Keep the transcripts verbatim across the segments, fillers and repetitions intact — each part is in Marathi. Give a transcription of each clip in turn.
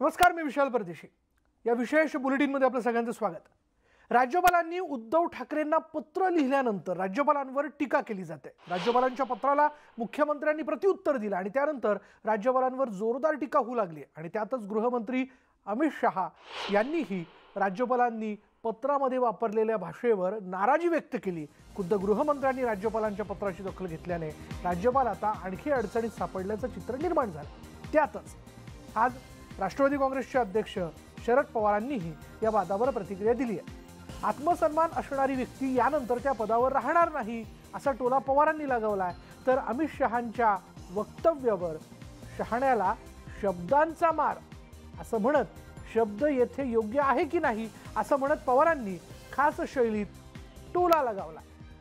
नमस्कार, मी विशाल परदेशी. या विशेष बुलेटिनमध्ये आपलं सगळ्यांचं स्वागत. राज्यपालांनी उद्धव ठाकरेंना पत्र लिहिल्यानंतर राज्यपालांवर टीका केली जाते. राज्यपालांच्या पत्राला मुख्यमंत्र्यांनी प्रत्युत्तर दिलं आणि त्यानंतर राज्यपालांवर जोरदार टीका होऊ लागली आणि त्यातच गृहमंत्री अमित शहा यांनीही राज्यपालांनी पत्रामध्ये वापरलेल्या भाषेवर नाराजी व्यक्त केली. खुद्द गृहमंत्र्यांनी राज्यपालांच्या पत्राची दखल घेतल्याने राज्यपाल आता आणखी अडचणीत सापडल्याचं चित्र निर्माण झालं. त्यातच आज राष्ट्रवादी काँग्रेसचे अध्यक्ष शरद पवारांनीही या वादावर प्रतिक्रिया दिली आहे. आत्मसन्मान असणारी व्यक्ती यानंतर त्या पदावर राहणार नाही असा टोला पवारांनी लगावलाय. तर अमित शहांच्या वक्तव्यावर शहाण्याला शब्दांचा मार असं म्हणत शब्द येथे योग्य आहे की नाही असं म्हणत पवारांनी खास शैलीत टोला लगावला.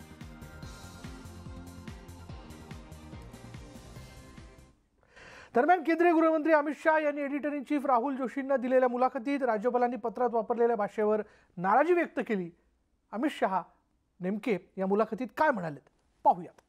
दरम्यान केंद्रीय गृहमंत्री अमित शहा यांनी एडिटर इन चीफ राहुल जोशींना दिलेल्या मुलाखतीत राज्यपालांनी पत्रात वापरलेल्या भाषेवर नाराजी व्यक्त केली. अमित शहा नेमके या मुलाखतीत काय म्हणाले पाहूयात.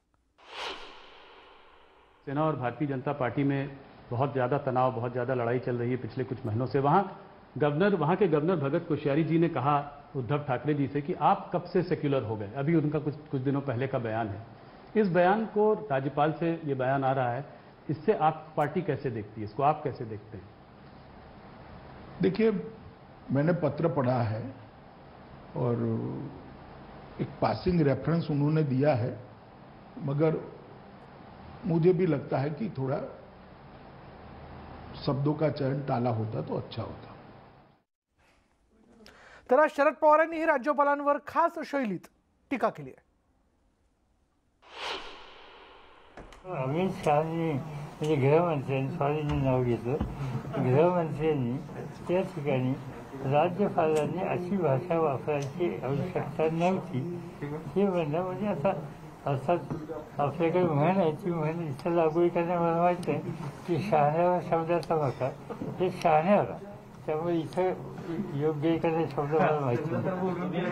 सेना और भारतीय जनता पार्टी में बहुत ज़्यादा तनाव, बहुत ज़्यादा लड़ाई चल रही है पिछले कुछ महीनों से. वहाँ गवर्नर वहाँ के गवर्नर भगत कोश्यारी जी ने कहा उद्धव ठाकरे जी से कि आप कब से सेक्युलर हो गए. अभी उनका कुछ कुछ दिनों पहले का बयान है. इस बयान को राज्यपाल से ये बयान आ रहा है, इससे आप पार्टी कैसे देखती है, इसको आप कैसे देखते हैं? देखिए, मैंने पत्र पढ़ा है और एक पासिंग रेफरेंस उन्होंने दिया है, मगर मुझे भी लगता है कि थोड़ा शब्दों का चयन टाला होता तो अच्छा होता. तर आज शरद पवारांनीही राज्यपालांवर खास शैलीत टीका केली आहे. अमित शहानी म्हणजे गृहमंत्र्यांनी स्वामींनी नाव घेतलं. गृहमंत्र्यांनी त्या ठिकाणी राज्यपालांनी अशी भाषा वापरायची आवश्यकता नव्हती हे म्हणणं म्हणजे आता अर्थात आपल्याकडे म्हण आहे ती म्हण इथं लागू करणे मला माहिती आहे की शहाण्यावर शब्दाचा भाका हे शहाण्याला, त्यामुळे इथं योग्य एखादा शब्द मला माहिती नाही.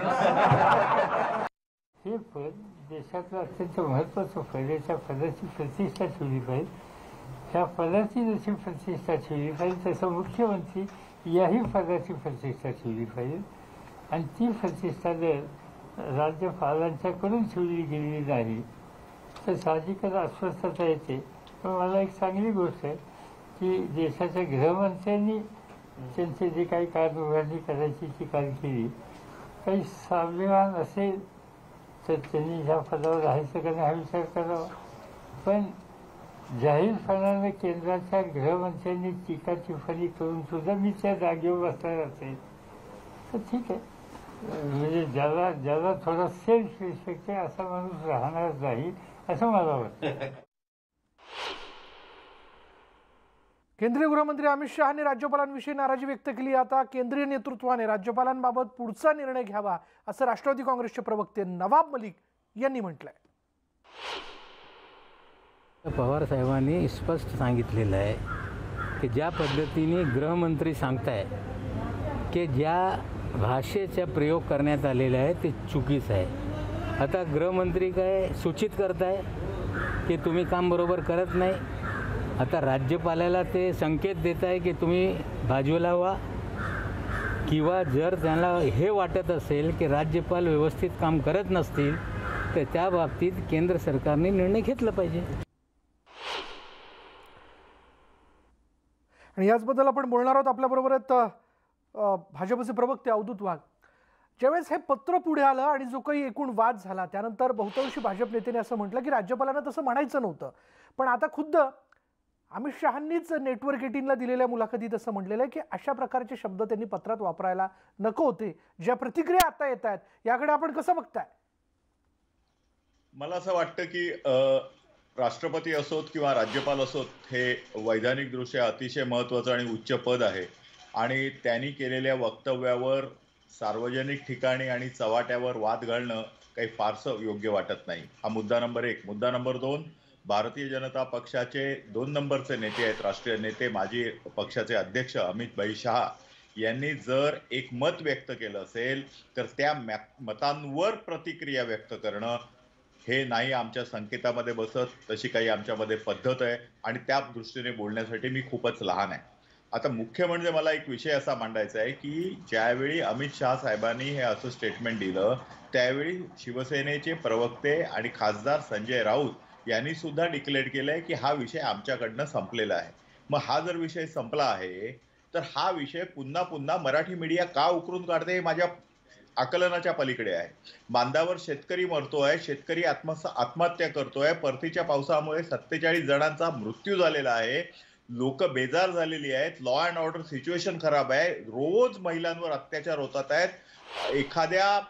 हे पद देशातलं अत्यंत महत्त्वाचं पद आहे. त्या पदाची प्रतिष्ठा ठेवली पाहिजे. ह्या पदाची जशी प्रतिष्ठा ठेवली पाहिजे तसं मुख्यमंत्री याही पदाची प्रतिष्ठा ठेवली पाहिजे. आणि ती प्रतिष्ठा जर राज्यपालांच्याकडून ठेवली गेलेली नाही तर साहजिकच अस्वस्थता येते. पण मला एक चांगली गोष्ट आहे की देशाच्या गृहमंत्र्यांनी त्यांचे जे काही कारभारणी करायची ती कार केली. काही स्वाभिमान असेल तर त्यांनी ह्या पदावर राहायचं का नाही हा विचार करावा. पण जाहीरपणाने केंद्राच्या गृहमंत्र्यांनी टीका टिप्पणी करून सुद्धा मी त्या जागेवर बसणार असेल तर ठीक आहे. म्हणजे ज्याला ज्याला थोडा सेल्फ रिस्पेक्ट आहे असा माणूस राहणार नाही असं मला वाटतं. केंद्रीय गृहमंत्री अमित शहानी राज्यपालांविषयी नाराजी व्यक्त केली. आता केंद्रीय नेतृत्वाने राज्यपालांबाबत पुढचा निर्णय घ्यावा असं राष्ट्रवादी काँग्रेसचे प्रवक्ते नवाब मलिक यांनी म्हटलंय. पवार साहेबांनी स्पष्ट सांगितलेलं आहे की ज्या पद्धतीने गृहमंत्री सांगताय की ज्या भाषेचा प्रयोग करण्यात आलेला आहे ते चुकीचं आहे. आता गृहमंत्री काय सूचित करताय की तुम्ही काम बरोबर करत नाही. आता राज्यपालाला ते संकेत देत आहे की तुम्ही बाजूला व्हा, किंवा जर त्यांना हे वाटत असेल की राज्यपाल व्यवस्थित काम करत नसतील तर त्या बाबतीत केंद्र सरकारने निर्णय घेतला पाहिजे. आणि याचबद्दल आपण बोलणार आहोत. आपल्याबरोबर आहेत भाजपचे प्रवक्ते अवधूत वाघ. ज्यावेळेस हे पत्र पुढे आलं आणि जो काही एकूण वाद झाला त्यानंतर बहुतांशी भाजप नेत्याने असं म्हटलं की राज्यपालांना तसं म्हणायचं नव्हतं. पण आता खुद्द अमित शहांनीच नेटवर्क एटीनला दिलेल्या मुलाखतीत असं म्हटलेलं आहे की अशा प्रकारचे शब्द त्यांनी पत्रात वापरायला नको होते. ज्या प्रतिक्रिया आता येत आहेत याकडे आपण कसं बघताय? मला असं वाटतं की राष्ट्रपती असोत किंवा राज्यपाल असोत हे वैधानिकदृष्ट्या अतिशय महत्त्वाचं आणि उच्च पद आहे. आणि त्यांनी केलेल्या वक्तव्यावर सार्वजनिक ठिकाणी आणि चव्हाट्यावर वाद घालणं काही फारसं योग्य वाटत नाही. हा मुद्दा नंबर एक. मुद्दा नंबर दोन, भारतीय जनता पक्षाचे दोन नंबरचे नेते आहेत, राष्ट्रीय नेते, माजी पक्षाचे अध्यक्ष अमित भाई शहा यांनी जर एक मत व्यक्त केलं असेल तर त्या मतांवर प्रतिक्रिया व्यक्त करणं हे नाही आमच्या संकेतामध्ये बसत. तशी काही आमच्यामध्ये पद्धत आहे आणि त्या दृष्टीने बोलण्यासाठी मी खूपच लहान आहे. आता मुख्य म्हणजे मला एक विषय असा मांडायचा आहे की ज्यावेळी अमित शहा साहेबांनी हे असं स्टेटमेंट दिलं त्यावेळी शिवसेनेचे प्रवक्ते आणि खासदार संजय राऊत यांनी सुद्धा डिक्लेअर केलंय की हा विषय आमच्याकडनं संपलेला आहे. मग हा जर विषय संपला आहे तर हा विषय पुन्हा पुन्हा मराठी मीडिया का उकरून काढते हे माझ्या आकलनाच्या पलीकडे आहे. बांधावर शेतकरी मरतोय, शेतकरी आत्महत्या आत्महत्या करतोय, परतीच्या पावसामुळे सत्तेचाळीस जणांचा मृत्यू झालेला आहे, लोक बेजार झालेली आहेत, लॉ अँड ऑर्डर सिच्युएशन खराब आहे, रोज महिलांवर अत्याचार होतात आहेत. एखाद्या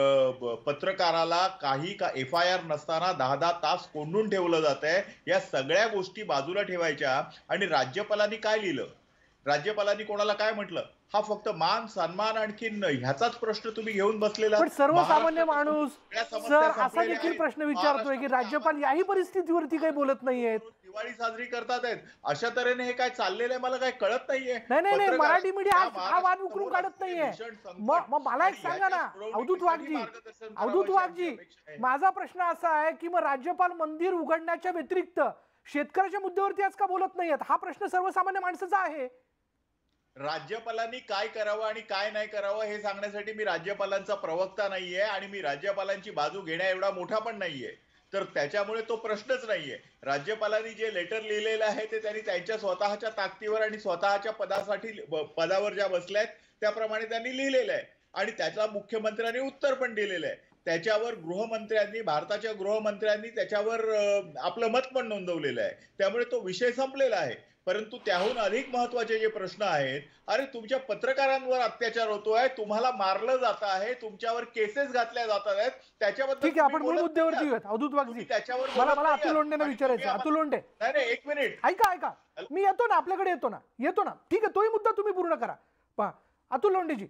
पत्रकाराला काही का एफ आय आर नसताना दहा दहा तास कोंडून ठेवलं जात आहे. या सगळ्या गोष्टी बाजूला ठेवायच्या आणि राज्यपालांनी काय लिहिलं, राज्यपालांनी कोणाला काय म्हटलं, हा फक्त मान सन्मान आणखीन ह्याचाच प्रश्न तुम्ही घेऊन बसलेला. पण सर्वसामान्य माणूस सर असा देखील प्रश्न विचारतोय की राज्यपाल याही परिस्थितीवरती काही बोलत नाहीयेत, दिवाळी साजरी करतात आहेत, अशा तऱ्हेने हे काय चाललेलं आहे मला काय कळत नाहीये. नाही नाही नाही मराठी मीडिया हा वाद उकरून काढत नाहीये. मग मला एक सांगा ना अवधूत वाघजी, अवधूत वाघजी माझा प्रश्न असा आहे की मग राज्यपाल मंदिर उघडण्याच्या व्यतिरिक्त शेतकऱ्याच्या मुद्द्यावरती आज का बोलत नाहीयेत? हा प्रश्न सर्वसामान्य माणसाचा आहे. राज्यपालांनी काय करावं आणि काय नाही करावं हे सांगण्यासाठी मी राज्यपालांचा प्रवक्ता नाहीये आणि मी राज्यपालांची बाजू घेण्या एवढा मोठा पण नाहीये, तर त्याच्यामुळे तो प्रश्नच नाहीये. राज्यपालांनी जे लेटर लिहिलेलं आहे ते त्यांनी त्यांच्या स्वतःच्या ताकदीवर आणि स्वतःच्या पदासाठी पदावर ज्या बसल्या आहेत त्याप्रमाणे त्यांनी लिहिलेलं आहे आणि त्याचा मुख्यमंत्र्यांनी उत्तर पण दिलेलं आहे. त्याच्यावर गृहमंत्र्यांनी, भारताच्या गृहमंत्र्यांनी त्याच्यावर आपलं मत पण नोंदवलेलं आहे. त्यामुळे तो विषय संपलेला आहे. परंतु त्याहून अधिक महत्वाचे जे प्रश्न आहेत, अरे तुमच्या पत्रकारांवर अत्याचार होतोय, तुम्हाला मारलं जात आहे, तुमच्यावर केसेस घातल्या जातात आहेत, त्याच्याबद्दल ठीक आहे आपण मूळ मुद्द्यावरती येऊयात. अवधूत वाघजी मला मला अतुल लोंढेंना विचारायचं. अतुल लोंढे नाही नाही एक मिनिट ऐका ऐका मी येतो ना, आपल्याकडे येतो ना येतो ना ठीक आहे, तोही मुद्दा तुम्ही पूर्ण करा. पहा अतुल लोंढेजी.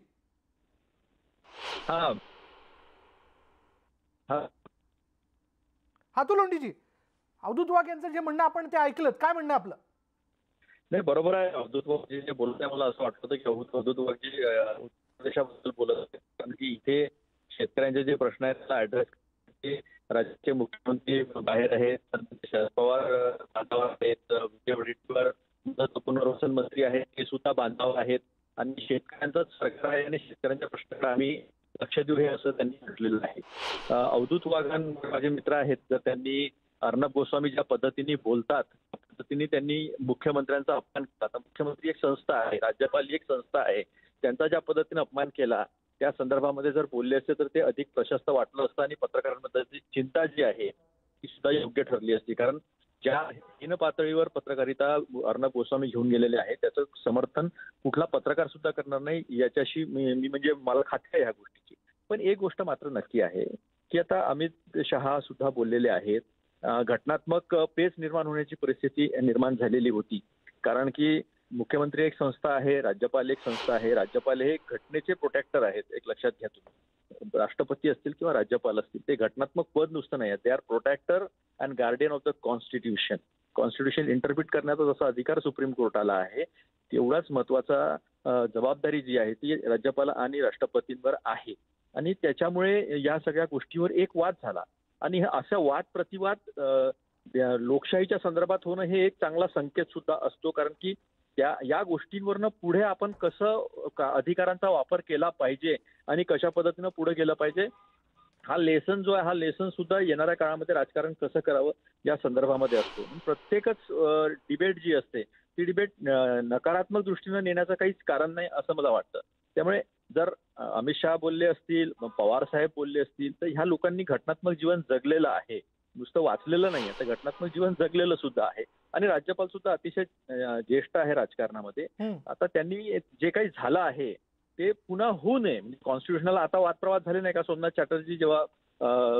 हा अतुल लोंढेजी अवधूत वाघ यांचं जे म्हणणं आपण ते ऐकलं, काय म्हणणं आपलं? नाही बरोबर आहे. अवधूत वाघजी जे बोलत आहे मला असं वाटतं की अवधूत वाघजी उत्तर प्रदेशाबद्दल बोलत आहे, कारण की इथे शेतकऱ्यांचे जे प्रश्न आहेत त्याला ऍड्रेस ते राज्याचे मुख्यमंत्री बाहेर आहेत, शरद पवार बांधावर आहेत, विजय वडेट्टीवार पुनर्वसन मंत्री आहेत ते सुद्धा बांधावर आहेत आणि शेतकऱ्यांचं सरकार आहे आणि शेतकऱ्यांच्या प्रश्नाकडे आम्ही लक्ष देऊ हे असं त्यांनी म्हटलेलं आहे. अवधूत वाघां माझे मित्र आहेत, जर त्यांनी अर्णब गोस्वामी ज्या पद्धतीने बोलतात त्या पद्धतीने त्यांनी मुख्यमंत्र्यांचा अपमान केला. आता मुख्यमंत्री एक संस्था आहे, राज्यपाल एक संस्था आहे, त्यांचा ज्या पद्धतीने अपमान केला त्या संदर्भामध्ये जर बोलले असते तर ते अधिक प्रशस्त वाटलं असतं आणि पत्रकारांबद्दलची चिंता जी आहे ती सुद्धा योग्य ठरली असती. कारण ज्या हीन पातळीवर पत्रकारिता अर्णब गोस्वामी घेऊन गेलेले आहे त्याचं समर्थन कुठला पत्रकार सुद्धा करणार नाही याच्याशी मी म्हणजे मला खात्री आहे ह्या गोष्टीची. पण एक गोष्ट मात्र नक्की आहे की आता अमित शहा सुद्धा बोललेले आहेत, घटनात्मक पेच निर्माण होण्याची परिस्थिती निर्माण झालेली होती. कारण की मुख्यमंत्री एक संस्था आहे, राज्यपाल एक संस्था आहे, राज्यपाल हे घटनेचे प्रोटेक्टर आहेत. एक लक्षात घ्या तुम्ही, राष्ट्रपती असतील किंवा राज्यपाल असतील ते घटनात्मक पद नुसतं नाही, they are protector and guardian of the constitution. Constitution interpret करण्याचा जसा अधिकार सुप्रीम कोर्टाला आहे तेवढाच महत्वाचा जबाबदारी जी आहे ती राज्यपाल आणि राष्ट्रपतींवर आहे. आणि त्याच्यामुळे या सगळ्या गोष्टीवर एक वाद झाला आणि अशा वाद प्रतिवाद लोकशाहीच्या संदर्भात होणं हे एक चांगला संकेत सुद्धा असतो. कारण की त्या या गोष्टींवरनं पुढे आपण कसं अधिकारांचा वापर केला पाहिजे आणि कशा पद्धतीनं पुढे गेलं पाहिजे हा लेसन जो आहे हा लेसन सुद्धा येणाऱ्या काळामध्ये राजकारण कसं करावं या संदर्भामध्ये असतो. प्रत्येकच डिबेट जी असते ती डिबेट नकारात्मक दृष्टीनं नेण्याचं काहीच कारण नाही असं मला वाटतं. त्यामुळे जर अमित शहा बोलले असतील, पवार साहेब बोलले असतील तर ह्या लोकांनी घटनात्मक जीवन जगलेलं आहे, नुसतं वाचलेलं नाही, तर घटनात्मक जीवन जगलेलं सुद्धा आहे. आणि राज्यपाल सुद्धा अतिशय ज्येष्ठ आहे राजकारणामध्ये. आता त्यांनी जे काही झालं आहे ते पुन्हा होऊ नये म्हणजे कॉन्स्टिट्यूशनला आता वादप्रवाद झाले नाही का. सोमनाथ चॅटर्जी जेव्हा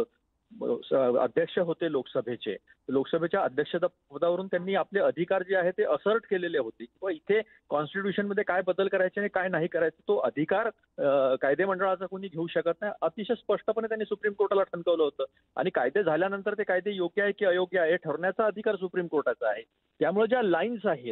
अध्यक्ष होते लोकसभेचे, लोकसभेच्या अध्यक्षपदावरून त्यांनी आपले अधिकार जे आहे ते असर्ट केलेले होते किंवा इथे कॉन्स्टिट्यूशनमध्ये काय बदल करायचे आणि काय नाही करायचं तो अधिकार कायदे मंडळाचा कोणी घेऊ शकत नाही. अतिशय स्पष्टपणे त्यांनी सुप्रीम कोर्टाला ठणकवलं होतं आणि कायदे झाल्यानंतर ते कायदे योग्य आहे की अयोग्य आहे ठरवण्याचा अधिकार सुप्रीम कोर्टाचा आहे. त्यामुळे ज्या लाईन्स आहेत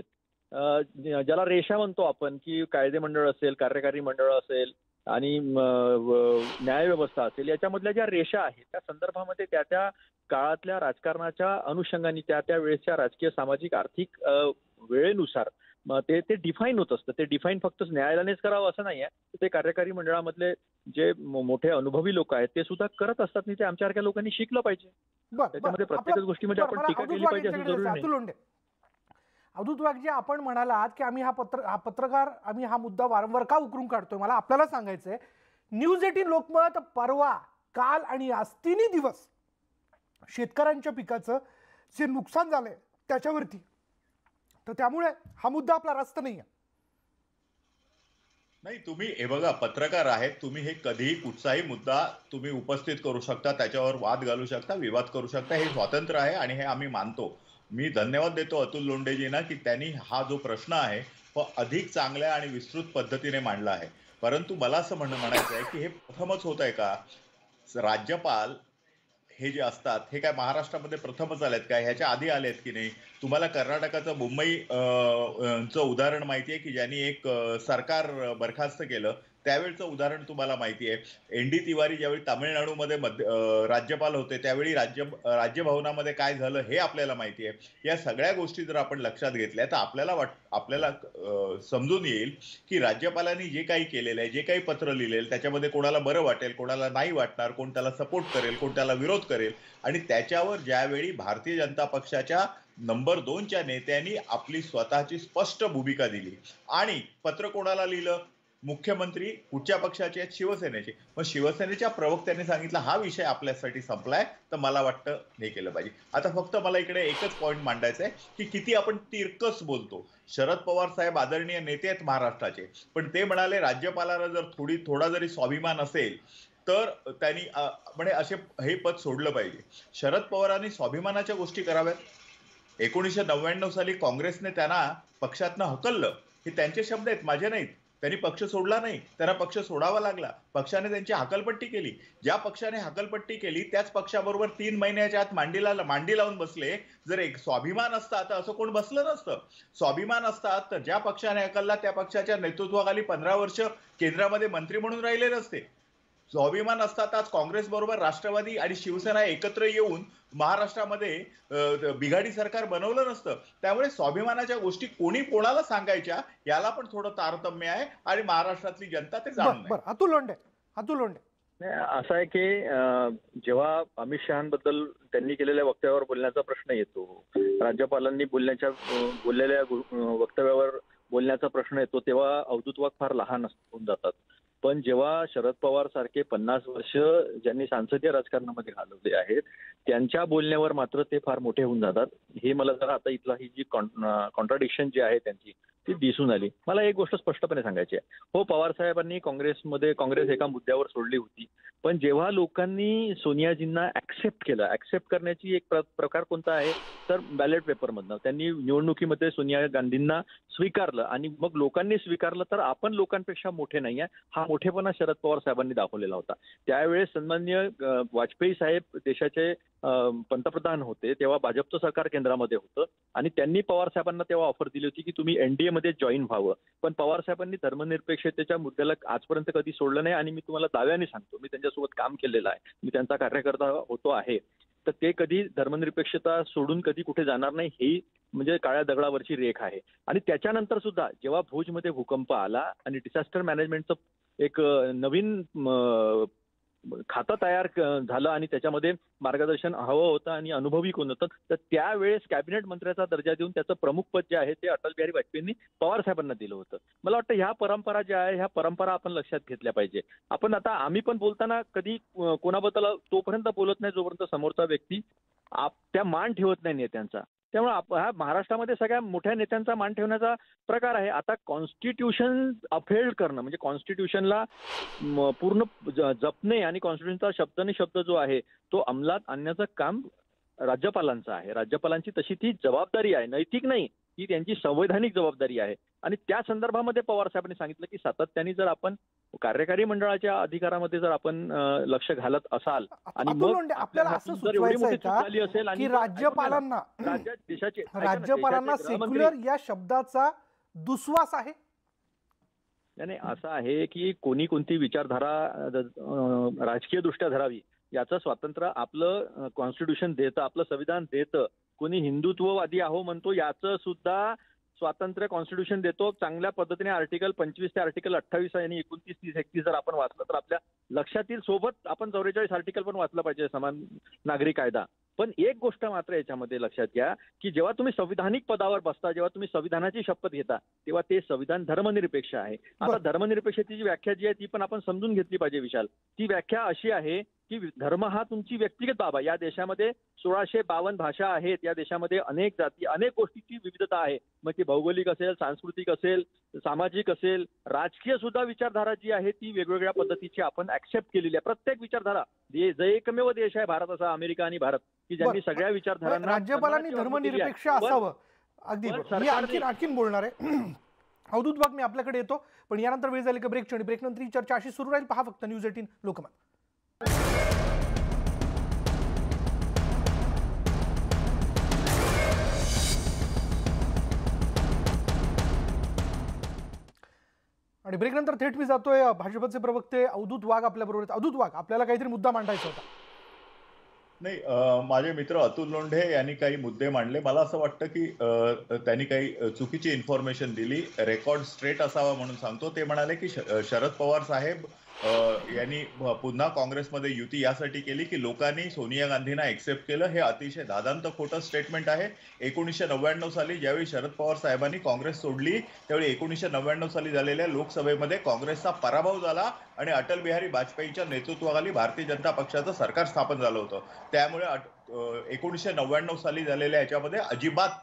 ज्याला रेषा म्हणतो आपण की कायदे मंडळ असेल, कार्यकारी मंडळ असेल आणि न्यायव्यवस्था असेल याच्यामधल्या ज्या रेषा आहेत त्या संदर्भामध्ये त्या त्या काळातल्या राजकारणाच्या अनुषंगाने त्या त्या वेळेच्या राजकीय, सामाजिक, आर्थिक वेळेनुसार मग ते ते डिफाईन होत असतं. ते डिफाईन फक्त न्यायालयानेच करावं असं नाही आहे. ते कार्यकारी मंडळामधले जे मोठे अनुभवी लोक आहेत ते सुद्धा करत असतात. आणि ते आमच्यासारख्या लोकांनी शिकलं पाहिजे. त्याच्यामध्ये प्रत्येकच गोष्टीमध्ये आपण टीका केली पाहिजे असं जरुरी नाही. अतुल लोंढे, अवधूत वाघजी, आपण म्हणालात की आम्ही हा पत्र हा पत्रकार आम्ही हा मुद्दा वारंवार का उकरून काढतोय. मला आपल्याला सांगायचंय, न्यूज एटीन लोकमत परवा, काल आणि आज तिन्ही दिवस शेतकऱ्यांच्या पिकाचं जे नुकसान झालंय त्याच्यावरती, तर त्यामुळे हा मुद्दा आपला रास्त नाही आहे. नाही, तुम्ही हे बघा, पत्रकार आहेत तुम्ही, हे कधीही कुठचाही मुद्दा तुम्ही उपस्थित करू शकता, त्याच्यावर वाद घालू शकता, विवाद करू शकता, हे स्वातंत्र्य आहे आणि हे आम्ही मानतो. मी धन्यवाद देतो अतुल लोंढेजींना की त्यांनी हा जो प्रश्न आहे तो अधिक चांगल्या आणि विस्तृत पद्धतीने मांडला आहे. परंतु मला असं म्हणणं म्हणायचं आहे की हे प्रथमच होत आहे का? राज्यपाल हे जे असतात हे काय महाराष्ट्रामध्ये प्रथमच आलेत का? ह्याच्या आधी आलेत की नाही? तुम्हाला कर्नाटकाचं मुंबई चं उदाहरण माहिती आहे की ज्यांनी एक सरकार बरखास्त केलं, त्यावेळचं उदाहरण तुम्हाला माहिती आहे. एन डी तिवारी ज्यावेळी तामिळनाडूमध्ये मध्य राज्यपाल होते त्यावेळी राज्य राज्यभवनामध्ये काय झालं हे आपल्याला माहिती आहे. या सगळ्या गोष्टी जर आपण लक्षात घेतल्या तर आपल्याला वाट आपल्याला समजून येईल की राज्यपालांनी जे काही केलेलं आहे, जे काही पत्र लिहिलेलं त्याच्यामध्ये कोणाला बरं वाटेल, कोणाला नाही वाटणार, कोण त्याला सपोर्ट करेल, कोण त्याला विरोध करेल. आणि त्याच्यावर ज्यावेळी भारतीय जनता पक्षाच्या नंबर दोनच्या नेत्यांनी आपली स्वतःची स्पष्ट भूमिका दिली आणि पत्र कोणाला लिहिलं? मुख्यमंत्री कुठच्या पक्षाचे आहेत? शिवसेनेचे. मग शिवसेनेच्या प्रवक्त्याने सांगितलं हा विषय आपल्यासाठी संपलाय, तर मला वाटतं हे केलं पाहिजे. आता फक्त मला इकडे एकच पॉईंट मांडायचा आहे की किती आपण तिरकस बोलतो. शरद पवार साहेब आदरणीय नेते आहेत महाराष्ट्राचे, पण ते म्हणाले राज्यपालांना जर थोडी थोडा जरी स्वाभिमान असेल तर त्यांनी म्हणजे असे हे पद सोडलं पाहिजे. शरद पवारांनी स्वाभिमानाच्या गोष्टी कराव्यात. एकोणीसशे नव्याण्णव साली काँग्रेसने त्यांना पक्षातनं हकललं, हे त्यांचे शब्द आहेत, माझे नाहीत. त्यांनी पक्ष सोडला नाही, त्यांना पक्ष सोडावा लागला. पक्षाने त्यांची हकलपट्टी केली. ज्या पक्षाने हकलपट्टी केली त्याच पक्षाबरोबर तीन महिन्याच्या आत मांडीला मांडी लावून बसले. जर एक स्वाभिमान असता तर असं कोण बसलं नसतं. स्वाभिमान असतात तर ज्या पक्षाने हकलला त्या पक्षाच्या नेतृत्वाखाली पंधरा वर्ष केंद्रामध्ये मंत्री म्हणून राहिले नसते. स्वाभिमान असतात आज काँग्रेस बरोबर राष्ट्रवादी आणि शिवसेना एकत्र येऊन महाराष्ट्रामध्ये बिघाडी सरकार बनवलं नसतं. त्यामुळे स्वाभिमानाच्या गोष्टी कोणी कोणाला सांगायच्या याला पण थोडं तारतम्य आहे आणि महाराष्ट्रातली जनता ते जाणून आहे. अतुल लोंढे, अतुल लोंढे, असं आहे की जेव्हा अमित शहाबद्दल त्यांनी केलेल्या वक्तव्यावर बोलण्याचा प्रश्न येतो, राज्यपालांनी बोलण्याच्या बोललेल्या वक्तव्यावर बोलण्याचा प्रश्न येतो, तेव्हा अवधूत वाघ फार लहान होऊन जातात. पण जेव्हा शरद पवार सारखे पन्नास वर्ष ज्यांनी सांसदीय राजकारणामध्ये घालवले आहेत त्यांच्या बोलण्यावर मात्र ते फार मोठे होऊन जातात. हे मला जरा आता इथला ही जी कॉन्ट्राडिक्शन जी आहे त्यांची ती दिसून आली. मला एक गोष्ट स्पष्टपणे सांगायची आहे. हो, पवार साहेबांनी काँग्रेसमध्ये काँग्रेस एका मुद्द्यावर सोडली होती, पण जेव्हा लोकांनी सोनियाजींना ऍक्सेप्ट केलं, ऍक्सेप्ट करण्याची एक प्रकार कोणता आहे तर बॅलेट पेपरमधनं त्यांनी निवडणुकीमध्ये सोनिया गांधींना स्वीकारलं आणि मग लोकांनी स्वीकारलं तर आपण लोकांपेक्षा मोठे नाही आहे हा मोठेपणा शरद पवार साहेबांनी दाखवलेला होता. त्यावेळेस सन्माननीय वाजपेयी साहेब देशाचे पंतप्रधान होते, तेव्हा भाजपचं सरकार केंद्रामध्ये होतं आणि त्यांनी पवार साहेबांना तेव्हा ऑफर दिली होती की तुम्ही एनडीए मध्ये जॉईन व्हावं. पण पवार साहेबांनी धर्मनिरपेक्षतेच्या मुद्द्याला आजपर्यंत कधी सोडलं नाही आणि मी तुम्हाला दाव्याने सांगतो, मी त्यांच्यासोबत काम केलेलं आहे, मी त्यांचा कार्यकर्ता होतो आहे, तर ते कधी धर्मनिरपेक्षता सोडून कधी कुठे जाणार नाही, ही म्हणजे काळ्या दगडावरची रेख आहे. आणि त्याच्यानंतर सुद्धा जेव्हा भुजमध्ये भूकंप आला आणि डिझास्टर मॅनेजमेंटचं एक नवीन खातं तयार झालं आणि त्याच्यामध्ये मार्गदर्शन हवं होतं आणि अनुभवी कोण होतं, तर त्यावेळेस कॅबिनेट मंत्र्याचा दर्जा देऊन त्याचं प्रमुख पद जे आहे ते अटल बिहारी वाजपेयींनी पवार साहेबांना दिलं होतं. मला वाटतं ह्या परंपरा ज्या आहे ह्या परंपरा आपण लक्षात घेतल्या पाहिजे. आपण आता आम्ही पण बोलताना कधी कोणाबद्दल तोपर्यंत बोलत नाही जोपर्यंत समोरचा व्यक्ती त्या मान ठेवत नाही नेत्यांचा. त्यामुळे हा महाराष्ट्रामध्ये सगळ्या मोठ्या नेत्यांचा मान ठेवण्याचा प्रकार आहे. आता कॉन्स्टिट्यूशन अफेल्ड करणं म्हणजे कॉन्स्टिट्यूशनला पूर्ण जपणे आणि कॉन्स्टिट्यूशनचा शब्दाने शब्द जो आहे तो अंमलात आणण्याचं काम राज्यपालांचं आहे. राज्यपालांची तशी ती जबाबदारी आहे, नैतिक नाही, ही त्यांची संवैधानिक जबाबदारी आहे. आणि त्या संदर्भामध्ये पवार साहेबांनी सांगितलं की सातत्याने जर आपण कार्यकारी मंडळाच्या अधिकारामध्ये जर आपण लक्ष घालत असाल आणि मग आपल्याला असं सुचवायचं का की राज्यपालांना राज्यात देशाचे राज्यपालांना सेक्युलर या शब्दाचा दुस्वास आहे? नाही, असं आहे की कोणी कोणती विचारधारा राजकीय दृष्ट्या धरावी याचं स्वातंत्र्य आपलं कॉन्स्टिट्यूशन देतं, आपलं संविधान देतं. कोणी हिंदुत्ववादी आहो म्हणतो याचं सुद्धा स्वातंत्र्य कॉन्स्टिट्यूशन देतो. चांगल्या पद्धतीने आर्टिकल पंचवीस ते आर्टिकल अठ्ठावीस आणि एकोणतीस तीस एकतीस जर आपण वाचलं तर आपल्या लक्षात येईल. सोबत आपण चौवेचाळीस आर्टिकल पण वाचलं पाहिजे, समान नागरी कायदा. पण एक गोष्ट मात्र याच्यामध्ये लक्षात घ्या की जेव्हा तुम्ही संविधानिक पदावर बसता, जेव्हा तुम्ही संविधानाची शपथ घेता, तेव्हा ते संविधान धर्मनिरपेक्ष आहे. आता धर्मनिरपेक्षतेची व्याख्या जी आहे ती पण आपण समजून घेतली पाहिजे विशाल. ती व्याख्या अशी आहे की धर्म हा तुमची व्यक्तिगत बाब आहे. या देशामध्ये सोळाशे बावन्न भाषा आहेत, या देशामध्ये अनेक जाती, अनेक गोष्टीची विविधता आहे. मग ती भौगोलिक असेल, सांस्कृतिक असेल, सामाजिक असेल, राजकीय सुद्धा विचारधारा जी आहे ती वेगवेगळ्या पद्धतीची आपण ऍक्सेप्ट केलेली आहे. प्रत्येक विचारधारा, जे एकमेव देश आहे भारत असा, अमेरिका आणि भारत, की ज्यांनी सगळ्या विचारधारांना राज्यपालांनी धर्मनिरपेक्ष असावं. अगदी मी आणखीन आणखीन बोलणार आहे. अवधूत वाघ, मी आपल्याकडे येतो, पण यानंतर वेळ झाली का ब्रेकची, आणि ब्रेकनंतर ही चर्चा अशी सुरू राहील. पहा फक्त न्यूज एटीन लोकमत. आणि ब्रेकनंतर थेट मी जातोय भाजपचे प्रवक्ते अवधूत वाघ आपल्या बरोबर. अवधूत वाघ, आपल्याला काहीतरी मुद्दा मांडायचा होता. नाही, माझे मित्र अतुल लोंढे यांनी काही मुद्दे मांडले. मला असं वाटतं की त्यांनी काही चुकीची इन्फॉर्मेशन दिली. रेकॉर्ड स्ट्रेट असावा म्हणून सांगतो. ते म्हणाले की शरद पवार साहेब यांनी पुन्हा काँग्रेसमध्ये युती यासाठी केली की लोकांनी सोनिया गांधींना एक्सेप्ट केलं. हे अतिशय दादांत खोटं स्टेटमेंट आहे. एकोणीसशे नव्याण्णव साली ज्यावेळी शरद पवार साहेबांनी काँग्रेस सोडली, त्यावेळी एकोणीसशे नव्याण्णव साली झालेल्या लोकसभेमध्ये काँग्रेसचा पराभव झाला आणि अटल बिहारी वाजपेयींच्या नेतृत्वाखाली भारतीय जनता पक्षाचं सरकार स्थापन झालं होतं. त्यामुळे एकोणीसशे नव्याण्णव साली झालेल्या याच्यामध्ये अजिबात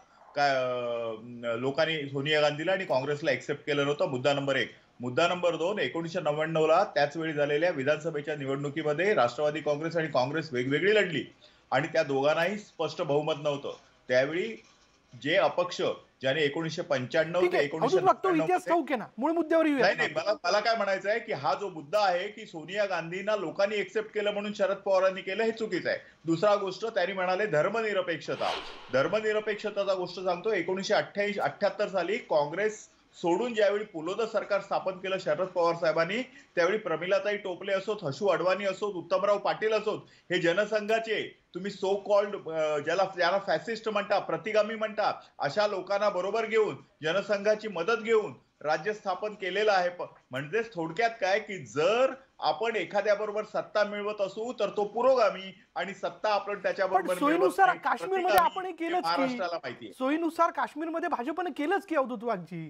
काय लोकांनी सोनिया गांधीला आणि काँग्रेसला एक्सेप्ट केलं नव्हतं. मुद्दा नंबर एक. मुद्दा नंबर दोन, एकोणीसशे नव्याण्णव ला त्याच वेळी झालेल्या विधानसभेच्या निवडणुकीमध्ये राष्ट्रवादी काँग्रेस आणि काँग्रेस वेगवेगळी लढली आणि त्या दोघांनाही स्पष्ट बहुमत नव्हतं. त्यावेळी जे अपक्ष ज्याने एकोणीसशे पंच्याण्णव ते एकोणीसशे मूळ मुद्द्यावर नाही नाही मला मला काय म्हणायचं आहे की हा जो मुद्दा आहे की सोनिया गांधींना लोकांनी एक्सेप्ट केलं म्हणून शरद पवारांनी केलं, हे चुकीचं आहे. दुसरा गोष्ट त्यांनी म्हणाले धर्मनिरपेक्षता. धर्मनिरपेक्षताचा गोष्ट सांगतो. एकोणीसशे अठ्ठ्याऐंशी अठ्ठ्याहत्तर साली काँग्रेस सोडून ज्यावेळी पुलोद सरकार स्थापन केलं शरद पवार साहेबांनी, त्यावेळी प्रमिलाताई टोपले असोत, हसू अडवाणी असोत, उत्तमराव पाटील असोत, हे जनसंघाचे तुम्ही सो कॉल्ड ज्याला ज्याला फॅसिस्ट म्हणता, प्रतिगामी म्हणता, अशा लोकांना बरोबर घेऊन जनसंघाची मदत घेऊन राज्य स्थापन केलेलं आहे. म्हणजेच थोडक्यात काय की जर आपण एखाद्या बरोबर सत्ता मिळवत असू तर तो पुरोगामी आणि सत्ता आपण त्याच्याबरोबर सोयीनुसार काश्मीरमध्ये आपण केलंच, महाराष्ट्राला माहिती. सोयीनुसार काश्मीरमध्ये भाजपने केलंच की अवधूत वाघजी.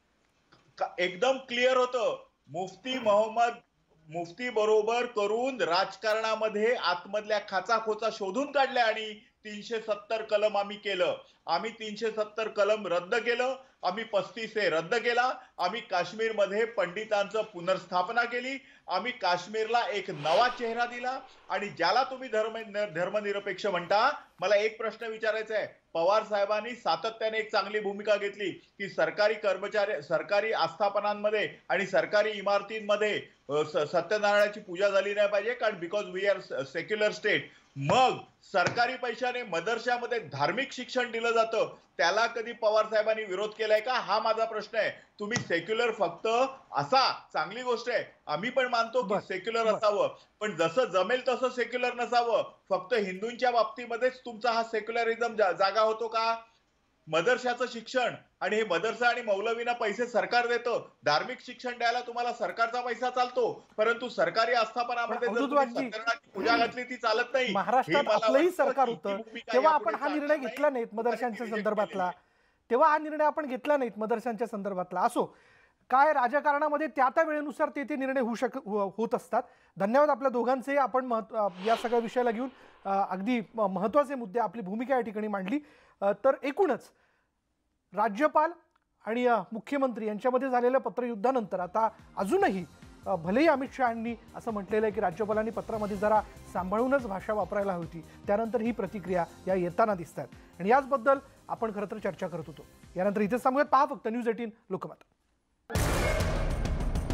एकदम क्लिअर होतं. मुफ्ती मोहम्मद मुफ्ती बरोबर करून राजकारणामध्ये आतमधल्या खाचाखोचा शोधून काढल्या आणि तीनशे सत्तर कलम आम्ही केलं. आम्ही तीनशे सत्तर कलम रद्द केलं. आम्ही पस्तीस ए रद्द केला. आम्ही काश्मीरमध्ये पंडितांचं पुनर्स्थापना केली. आम्ही काश्मीरला एक नवा चेहरा दिला. आणि ज्याला तुम्ही धर्म धर्मनिरपेक्ष म्हणता, मला एक प्रश्न विचारायचा आहे. पवार साहेबांनी सातत्याने एक चांगली भूमिका घेतली की सरकारी कर्मचारी सरकारी आस्थापनांमध्ये आणि सरकारी इमारतींमध्ये सत्यनारायणाची पूजा झाली नाही पाहिजे, कारण because we are secular state. मग सरकारी पैशाने मदरशामध्ये धार्मिक शिक्षण दिलं जातं, त्याला कधी पवार साहेबांनी विरोध केलाय का? हा माझा प्रश्न आहे. तुम्ही सेक्युलर फक्त असा, चांगली गोष्ट आहे, आम्ही पण मानतो की सेक्युलर असावं, पण जसं जमेल तसं सेक्युलर नसावं. फक्त हिंदूंच्या बाबतीमध्येच तुमचा हा सेक्युलरिझम जागा होतो का? मदरशाचं शिक्षण, आणि हे मदरसा आणि मौलवींना पैसे सरकार देतं. धार्मिक शिक्षण द्यायला तुम्हाला सरकारचा पैसा चालतो, परंतु सरकारी आस्थापनामध्ये पूजा घातली ती चालत नाही. महाराष्ट्रात आपलंही सरकार होतं तेव्हा आपण हा निर्णय घेतला नाहीत मदरशांच्या संदर्भातला. तेव्हा हा निर्णय आपण घेतला नाहीत मदरशांच्या संदर्भातला. असो काय, राजकारणामध्ये त्या त्या वेळेनुसार ते ते निर्णय होऊ शक होत असतात. धन्यवाद आपल्या दोघांचे. आपण या सगळ्या विषयाला घेऊन अगदी महत्त्वाचे मुद्दे, आपली भूमिका या ठिकाणी मांडली. तर एकूणच राज्यपाल आणि मुख्यमंत्री यांच्यामध्ये झालेल्या पत्रयुद्धानंतर आता अजूनही भलेही अमित शहांनी असं म्हटलेलं आहे की राज्यपालांनी पत्रामध्ये जरा सांभाळूनच भाषा वापरायला होती, त्यानंतर ही प्रतिक्रिया या येताना दिसतात आणि याचबद्दल आपण खरं तर चर्चा करत होतो. यानंतर इथेच थांबूयात. पहा फक्त न्यूज एटीन लोकमत.